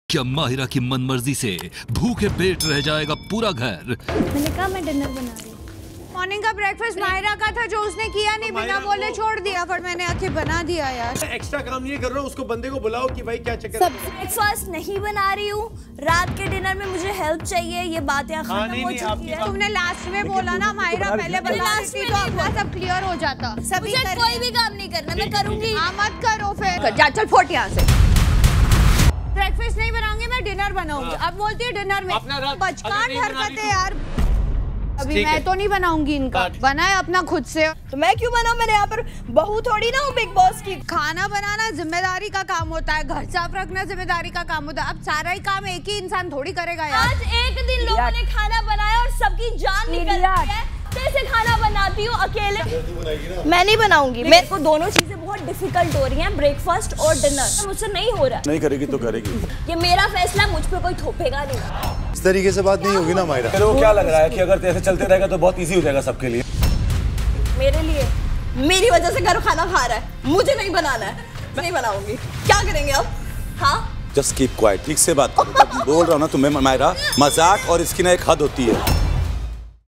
क्या माहिरा की मनमर्जी से भूखे पेट रह जाएगा पूरा घर? मैंने कहा मैं डिनर बना रही हूँ। मॉर्निंग का ब्रेकफास्ट माहिरा का था जो उसने किया नहीं, बिना बोले छोड़ दिया, पर मैंने आके बना दिया यार। एक्स्ट्रा काम नहीं कर रहा हूँ, उसको बंदे को बुलाओ कि भाई क्या चक्कर। सब ब्रेकफास्ट नहीं बना रही हूँ, रात के डिनर में मुझे हेल्प चाहिए, ये बातें खत्म हो चुकी है। तुमने लास्ट में बोला ना माहिरा पहले बता देती तो अपना सब क्लियर हो जाता। मुझे कोई भी काम नहीं करना, मैं करूंगी। मत करो फिर, जा चल फोट यहाँ से। ब्रेकफास्ट नहीं बनाऊंगी, मैं डिनर बनाऊंगी। अब बोलती है डिनर में, बचकान हरकतें यार। अभी मैं तो नहीं बनाऊंगी इनका, बनाए अपना खुद से। तो मैं क्यों बनाऊं? मैंने यहाँ पर बहू थोड़ी ना हूँ बिग बॉस की। खाना बनाना जिम्मेदारी का काम होता है, घर साफ रखना जिम्मेदारी का काम होता है। अब सारा ही काम एक ही इंसान थोड़ी करेगा यार। आज एक दिन लोगों ने खाना बनाया और सबकी जान निकल गई है। कैसे खाना बनाती हूँ अकेले? मैं नहीं बनाऊंगी। मेरे को दोनों चीजें बहुत डिफिकल्ट हो रही हैं, ब्रेकफास्ट और डिनर। मुझसे नहीं हो रहा है। नहीं करेगी तो करेगी, ये मेरा फैसला, मुझ पे कोई थोपेगा नहीं। इस तरीके से बात नहीं होगी ना माहिरा। तेरे को क्या लग रहा है कि अगर ऐसे चलते रहेगा तो बहुत इजी हो जाएगा सबके लिए? मेरे लिए, मेरी वजह से घर खाना खा रहा है, मुझे नहीं बनाना है, नहीं बनाऊंगी। क्या करेंगे अब? हाँ जस्ट कीप क्वाइट, ठीक से बात करो। बोल रहा हूँ ना तुम्हें माहिरा, मजाक और इसकी ना एक हद होती है।